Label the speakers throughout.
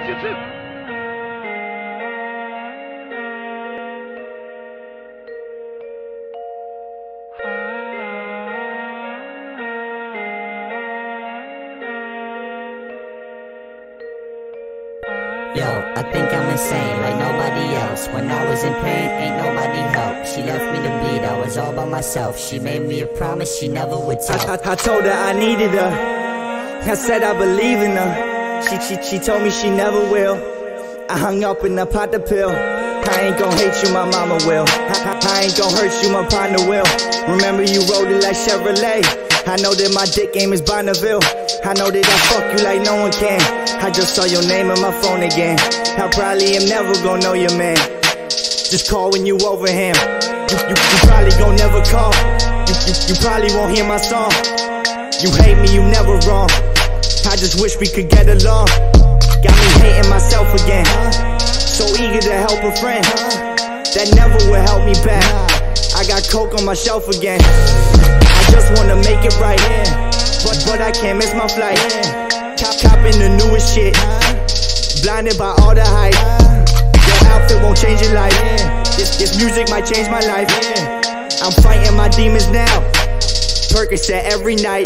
Speaker 1: Jutsu.
Speaker 2: Yo, I think I'm insane, like nobody else. When I was in pain, ain't nobody help. She left me to bleed, I was all by myself. She made me a promise she never would tell.
Speaker 3: I told her I needed her. I said I believe in her. She told me she never will. I hung up and I popped the pill. I ain't gon' hate you, my mama will. I ain't gon' hurt you, my partner will. Remember you rode it like Chevrolet. I know that my dick game is Bonneville. I know that I fuck you like no one can. I just saw your name in my phone again. I probably am never gon' know your man. Just call when you over him. You probably gon' never call. You probably won't hear my song. You hate me, you never wrong. I just wish we could get along. Got me hating myself again. So eager to help a friend that never will help me back. I got coke on my shelf again. I just wanna make it right, but I can't miss my flight. Copping the newest shit, blinded by all the hype. Your outfit won't change your life. This music might change my life. I'm fighting my demons now. Percocet every night.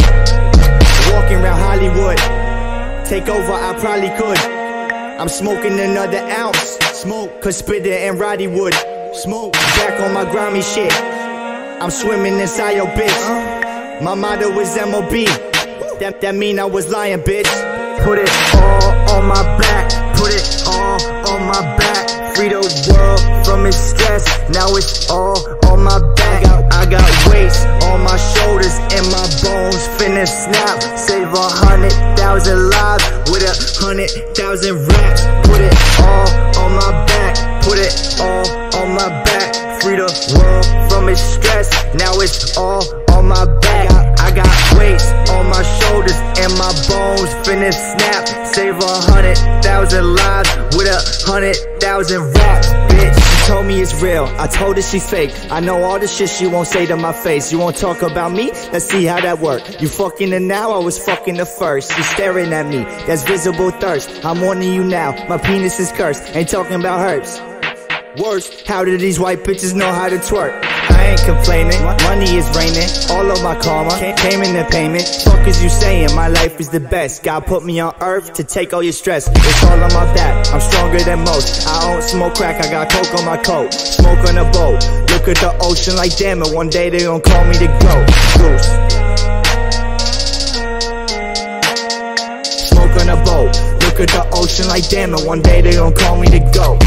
Speaker 3: Walking around Hollywood. Take over, I probably could. I'm smoking another ounce. Smoke, cause spit it and Roddy wood. Smoke, back on my grimy shit. I'm swimming inside your bitch. My motto is MOB. That mean I was lying, bitch. Put it all on my back. Put it all on my back. Free the world from its stress. Now it's all on my back. I got weights on my shoulders and my bones finna snap. Save 100,000 lives with 100,000 raps. Put it all on my back. Put it all on my back. Free the world from its stress. Now it's all on my back. I got weights on my shoulders and my bones finna snap. Save 100,000 lives with 100,000 raps, bitch. She told me it's real, I told her she fake. I know all the shit she won't say to my face. You won't talk about me? Let's see how that work. You fucking her now, I was fucking her first. You staring at me, that's visible thirst. I'm warning you now, my penis is cursed. Ain't talking about herbs. Worse, how do these white bitches know how to twerk? I ain't complaining, money is raining. All of my karma came in the payment. Fuck is you saying, my life is the best. God put me on earth to take all your stress. It's all on my back, I'm stronger than most. I don't smoke crack, I got coke on my coat. Smoke on a boat, look at the ocean like damn it. One day they gon' call me the GOAT. Goose. Smoke on a boat, look at the ocean like damn it. One day they gon' call me the GOAT.